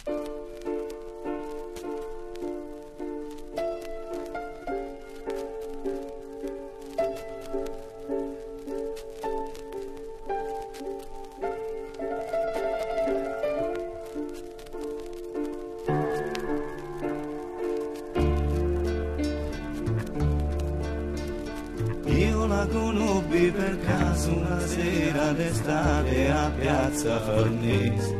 Io la conobbi per caso una sera d'estate a Piazza Farnese.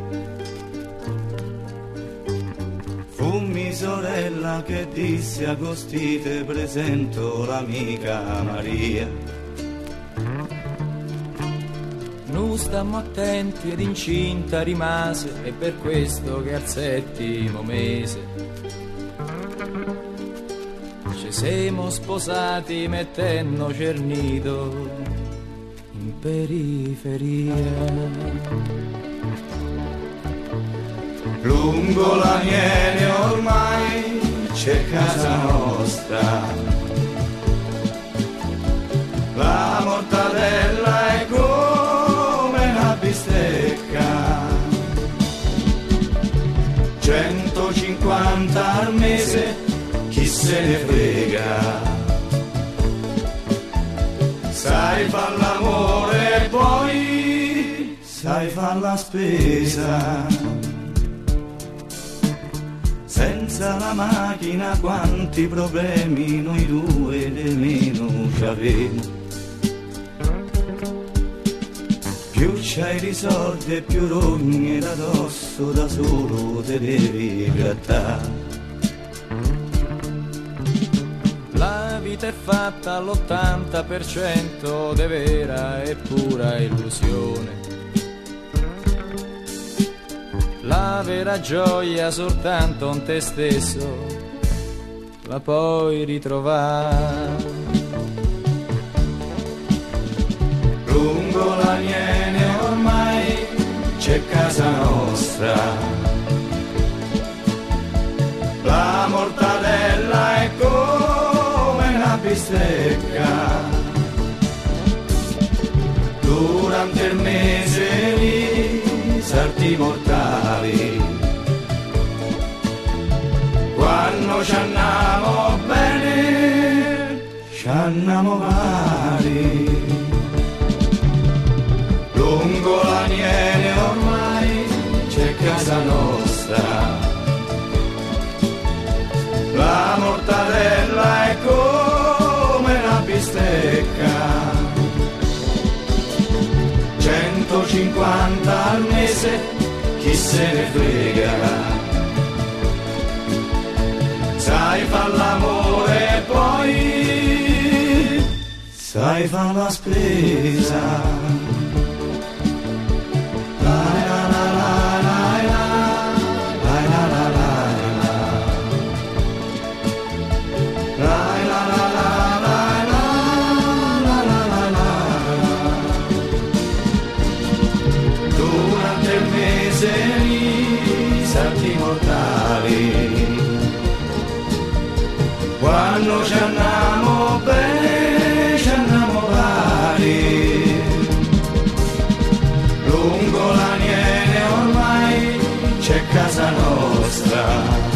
Fummi sorella che disse Agostì te presento l'amica Maria. Nu stammo attenti ed incinta rimase, e per questo che al settimo mese ci siamo sposati mettendo Cernito in periferia. Lungo l'Aniene ormai c'è casa nostra, la mortadella è come una bistecca, 150 al mese, chi se ne frega. Sai far l'amore e poi sai far la spesa. Senza la macchina quanti problemi noi due nemmeno ci avemo. Più c'hai di soldi e più rogne da dosso, da solo te devi grattare. La vita è fatta all'80% di vera e pura illusione. La vera gioia soltanto in te stesso la puoi ritrovare. Lungo l'Aniene ormai c'è casa nostra, la mortadella è come una bistecca, durante il mese lì sarti mortali, quando ci andiamo bene ci andiamo male. Lungo l'Aniene ormai c'è casa nostra, la mortadella è come una bistecca, 150 al mese, chi se ne frega. Sai far l'amore e poi sai far la spesa. Durante il mese lì sarti mortali, quando ci andiamo bene ci andiamo pari. Lungo l'Aniene ormai c'è casa nostra,